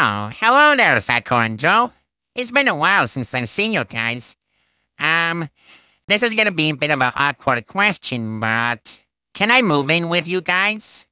Oh, hello there, Fatih and Joe. It's been a while since I've seen you guys. Um, this is gonna be a bit of an awkward question, but can I move in with you guys?